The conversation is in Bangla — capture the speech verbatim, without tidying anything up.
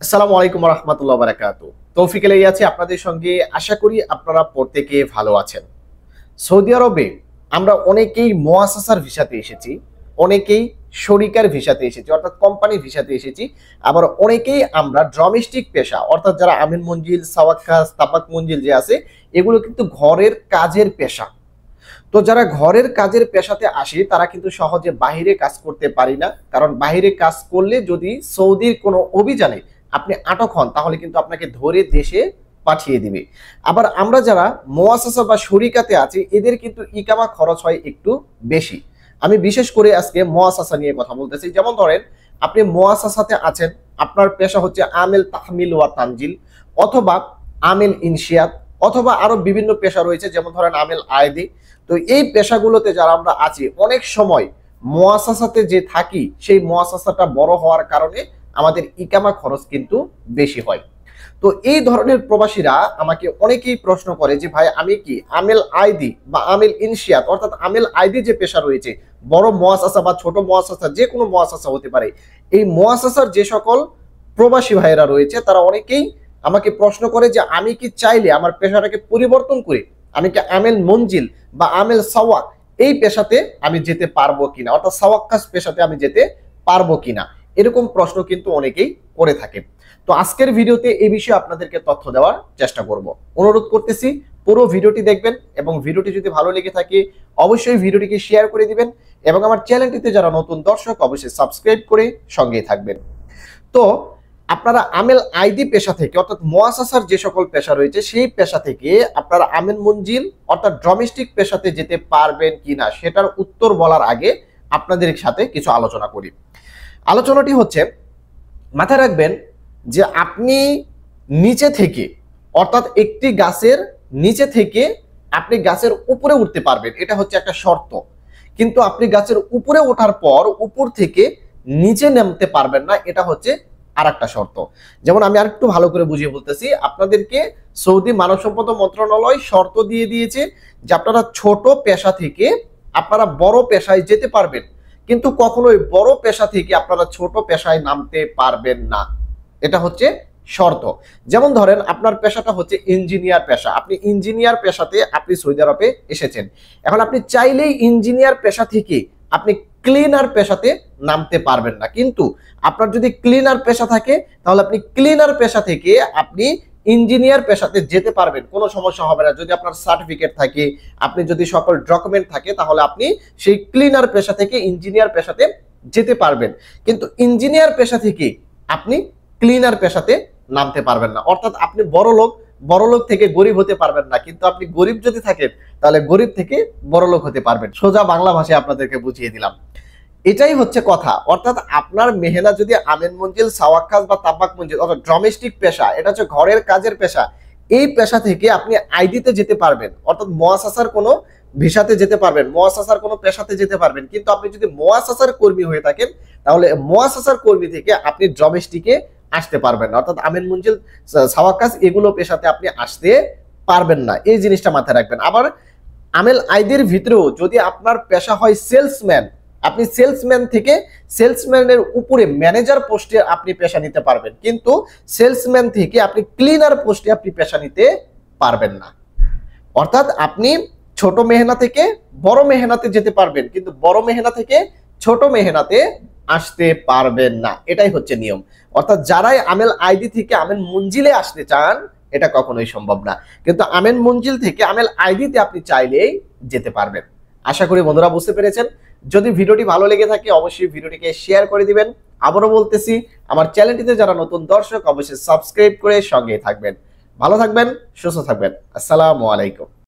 আসসালামু আলাইকুম ওয়া রাহমাতুল্লাহি ওয়া বারাকাতুহু। তৌফিক এলাই আছি আপনাদের সঙ্গে। আশা করি আপনারা প্রত্যেকে ভালো আছেন। সৌদি আরবে আমরা অনেকেই মুআসাসার ভিসাতে এসেছি, অনেকেই শরিকার ভিসাতে এসেছি অর্থাৎ কোম্পানি ভিসাতে এসেছি। আবার অনেকেই আমরা ডোমেস্টিক পেশা অর্থাৎ যারা আমিন মঞ্জিল, সাওয়াক্কাস, তাপাক মঞ্জিল যে আছে এগুলো কিন্তু ঘরের কাজের পেশা। তো যারা ঘরের কাজের পেশাতে আসে তারা কিন্তু সহজে বাহিরে কাজ করতে পারি না, কারণ বাহিরে কাজ করলে যদি সৌদির কোনো অভিযানে আপনি আটক হন তাহলে কিন্তু আপনাকে ধরে দেশে পাঠিয়ে দিবে। আবার আমরা যারা মুআসাসা বা শরিকাতে আছি এদের কিন্তু ইকামা খরচ হয় একটু বেশি। আমি বিশেষ করে আজকে মুআসাসা নিয়ে কথা বলতেছি। যেমন ধরেন আপনি মুআসাসাতে আছেন, আপনার পেশা হচ্ছে আমেল তাহমিল ওয়া তানজিল অথবা আমেল ইনশিয়াত অথবা আরো বিভিন্ন পেশা রয়েছে, যেমন ধরেন আমেল আয়দি। তো এই পেশাগুলোতে যারা আমরা আছি অনেক সময় মুআসাসাতে যে থাকি সেই মুআসাসাটা বড় হওয়ার কারণে আমাদের ইকামা খরচ কিন্তু বেশি হয়। তো এই ধরনের প্রবাসীরা আমাকে অনেকেই প্রশ্ন করে যে ভাই আমি কি আমেল আইদি বা আমেল ইনশিয়াত অর্থাৎ আমেল আইদি যে পেশা রয়েছে, বড় মুআসাসা বা ছোট মুআসাসা যে কোনো মুআসাসা হতে পারে, এই মুআসাসার যে সকল প্রবাসী ভাইয়েরা রয়েছে তারা অনেকেই আমাকে প্রশ্ন করে যে আমি কি চাইলে আমার পেশাটাকে পরিবর্তন করে আমি কি আমেল মঞ্জিল বা আমেল সাওয়াক এই পেশাতে আমি যেতে পারবো কিনা, অর্থাৎ সাওয়াক্কাস পেশাতে আমি যেতে পারবো কিনা, এরকম প্রশ্ন কিন্তু অনেকেই করে থাকে। তো আজকের ভিডিওতে এই বিষয়ে আপনাদেরকে তথ্য দেওয়ার চেষ্টা করব। অনুরোধ করতেছি পুরো ভিডিওটি দেখবেন এবং ভিডিওটি যদি ভালো লেগে থাকে অবশ্যই ভিডিওটিকে শেয়ার করে দিবেন এবং আমার চ্যানেলটিতে যারা নতুন দর্শক অবশ্যই সাবস্ক্রাইব করে সঙ্গেই থাকবেন। তো আপনারা আমেল আইদি পেশা থেকে অর্থাৎ মুআসাসার যে সকল পেশা রয়েছে সেই পেশা থেকে আপনারা আমেল মঞ্জিল অর্থাৎ ডোমেস্টিক পেশাতে যেতে পারবেন কিনা সেটার উত্তর বলার আগে আপনাদের সাথে কিছু আলোচনা করি। আলোচনাটি হচ্ছে, মাথায় রাখবেন যে আপনি নিচে থেকে অর্থাৎ একটি গাছের নিচে থেকে আপনি গাছের উপরে উঠতে পারবেন, এটা হচ্ছে একটা শর্ত। কিন্তু আপনি গাছের উপরে ওঠার পর উপর থেকে নিচে নামতে পারবেন না, এটা হচ্ছে আর একটা শর্ত। যেমন আমি আর একটু ভালো করে বুঝিয়ে বলতেছি আপনাদেরকে, সৌদি মানব সম্পদ মন্ত্রণালয় শর্ত দিয়ে দিয়েছে যে আপনারা ছোট পেশা থেকে আপনারা বড় পেশায় যেতে পারবেন, কিন্তু কখনোই বড় পেশা থেকে আপনারা ছোট পেশায় নামতে পারবেন না, এটা হচ্ছে শর্ত। যেমন ধরেন আপনার পেশাটা হচ্ছে ইঞ্জিনিয়ার পেশা, আপনি ইঞ্জিনিয়ার পেশাতে আপনি সৌদি আরবে এসেছেন, এখন আপনি চাইলেই ইঞ্জিনিয়ার পেশা থেকে আপনি ক্লিনার পেশাতে নামতে পারবেন না। কিন্তু আপনার যদি ক্লিনার পেশা থাকে তাহলে আপনি ক্লিনার পেশা থেকে আপনি ইঞ্জিনিয়ার পেশাতে যেতে পারবেন, কোনো সমস্যা হবে না। যদি আপনার সার্টিফিকেট থাকে, আপনি যদি সকল ডকুমেন্ট থাকে তাহলে আপনি সেই ক্লিনার পেশা থেকে ইঞ্জিনিয়ার পেশাতে যেতে পারবেন। কিন্তু ইঞ্জিনিয়ার পেশা থেকে আপনি ক্লিনার পেশাতে নামতে পারবেন না, অর্থাৎ আপনি বড় লোক বড় লোক থেকে গরিব হতে পারবেন না, কিন্তু আপনি গরিব যদি থাকেন তাহলে গরিব থেকে বড় লোক হতে পারবেন। সোজা বাংলা ভাষায় আপনাদেরকে বুঝিয়ে দিলাম, এটাই হচ্ছে কথা। অর্থাৎ আপনার মেহনা যদি আমেন মঞ্জিল, সাওয়াক্কাস বা তাবাক মঞ্জিল অর্থাৎ ডোমেস্টিক পেশা, এটা হচ্ছে ঘরের কাজের পেশা, এই পেশা থেকে আপনি আইডিতে যেতে পারবেন অর্থাৎ মুআসাসার কোনো ভিসাতে যেতে পারবেন, মুআসাসার কোনো পেশাতে যেতে পারবেন। কিন্তু আপনি যদি মুআসাসার কর্মী হয়ে থাকেন তাহলে মুআসাসার কর্মী থেকে আপনি ডোমেস্টিকে আসতে পারবেন না, অর্থাৎ আমেন মঞ্জিল, সাওয়াক্কাস এগুলো পেশাতে আপনি আসতে পারবেন না, এই জিনিসটা মাথায় রাখবেন। আবার আমেল আইদির ভিতরেও যদি আপনার পেশা হয় সেলসম্যান, আপনি সেলসম্যান থেকে সেলসম্যানের উপরে ম্যানেজার পোস্টে আপনি পেশা নিতে পারবেন, কিন্তু সেলসম্যান থেকে আপনি ক্লিনার পোস্টে আপনি পেশা নিতে পারবেন না। অর্থাৎ আপনি ছোট মেহনা থেকে বড় মেহনাতে যেতে পারবেন, কিন্তু বড় মেহনা থেকে ছোট মেহনাতে আসতে পারবেন না, এটাই হচ্ছে নিয়ম। অর্থাৎ যারাই আমেল আইডি থেকে আমেন মঞ্জিলে আসতে চান এটা কখনোই সম্ভব না, কিন্তু আমেন মঞ্জিল থেকে আমেল আইডিতে আপনি চাইলেই যেতে পারবেন। আশা করি বন্ধুরা বুঝতে পেরেছেন। যদি ভিডিওটি ভালো লেগে থাকে অবশ্যই ভিডিওটিকে শেয়ার করে দিবেন। আবারও বলতেছি আমার চ্যানেলটিতে যারা নতুন দর্শক অবশ্যই সাবস্ক্রাইব করে সঙ্গে থাকবেন। ভালো থাকবেন, সুস্থ থাকবেন। আসসালামু আলাইকুম।